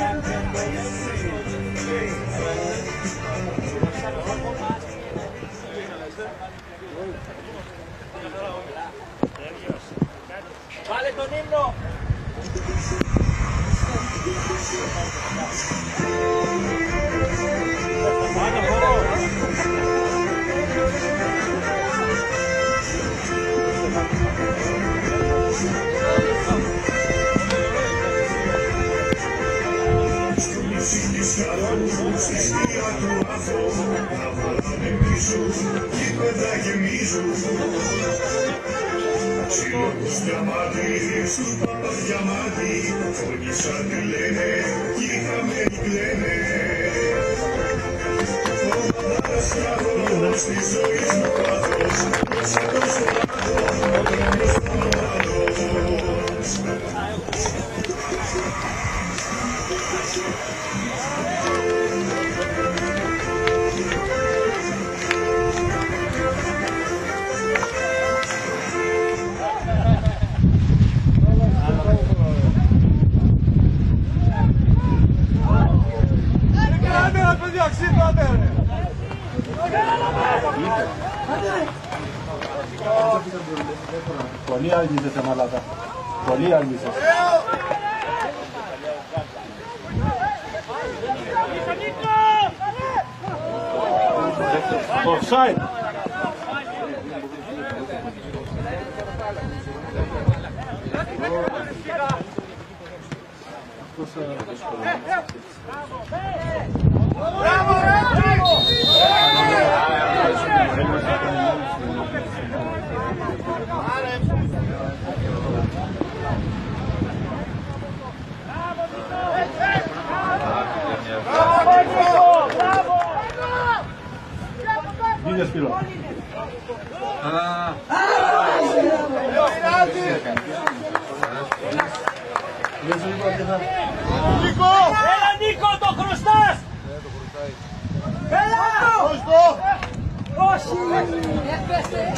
Βάλε τον ύμνο! Στη σκιά του ανθρώπου να πολεμήσουν, γήπεδα γεμίζουν. Σύλλογος διαμάτι, στους πάπας διαμάτι, όλοι σαν τη λένε, κι οι χαμένοι κλαίνε. Ομάδας στραβός, της ζωής μου πάθος, μέσα τόσο λάθος, ο τρόμος πανωμάτος. Πολύ άγγιζεσαι μαλάκα. Πολύ άγγιζεσαι. Offside. Μπράβο, Βγήκε Σπύρο. Έλα Νίκο, το χρωστάς! Έλα! Όχι! Έπεσε!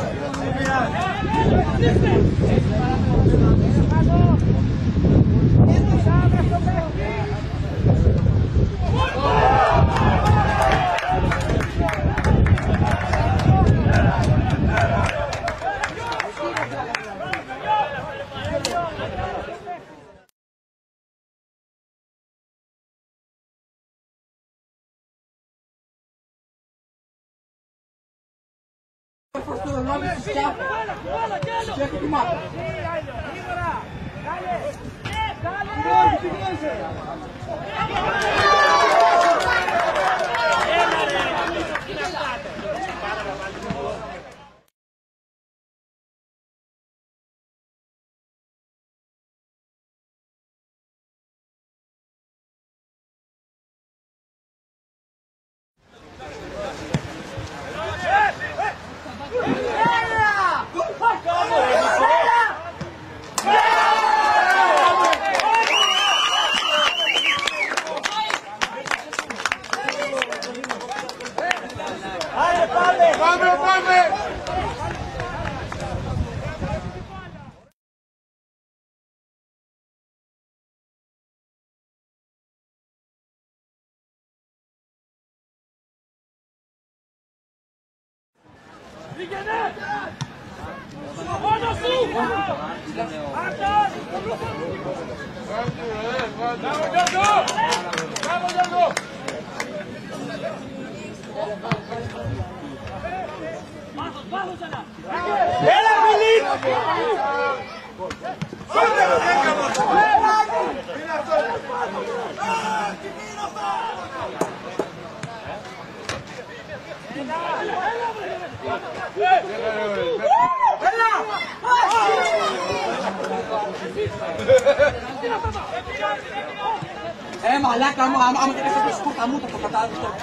Μαλάκα μου, άμα δεν έφερε σκούτα μου, το κατάλαβες το.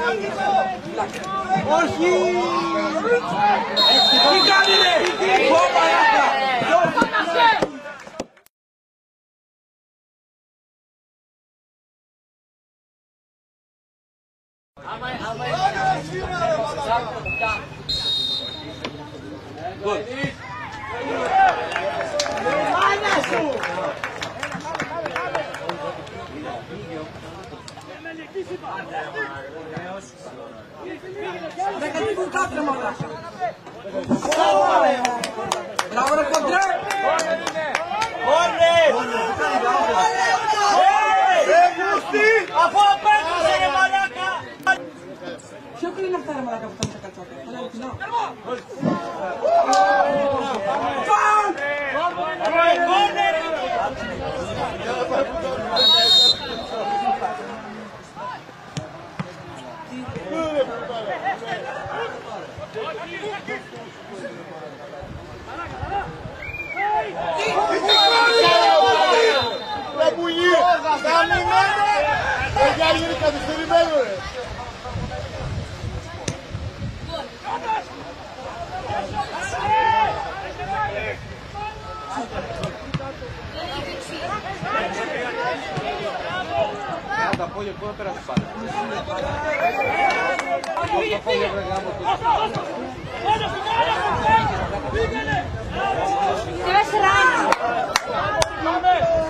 Όχι! Τι κάνει ρε! Πω μαλάκα! Μάνα σου! Δεν κατηγούν κάτρε μαλάκα. Μπράβο ρε κοντρέ. Αφού απέκτησε ρε μαλάκα! Ποιο κλείνει αυτά ρε μαλάκα που κάνουν τα κατσόκα. Τα πουλί! Τα μηνάνε! Παιδιά γίνει καθυστερημένο ρε! Το απόγειο πού να πέρασε πάλι. Tebas serrano.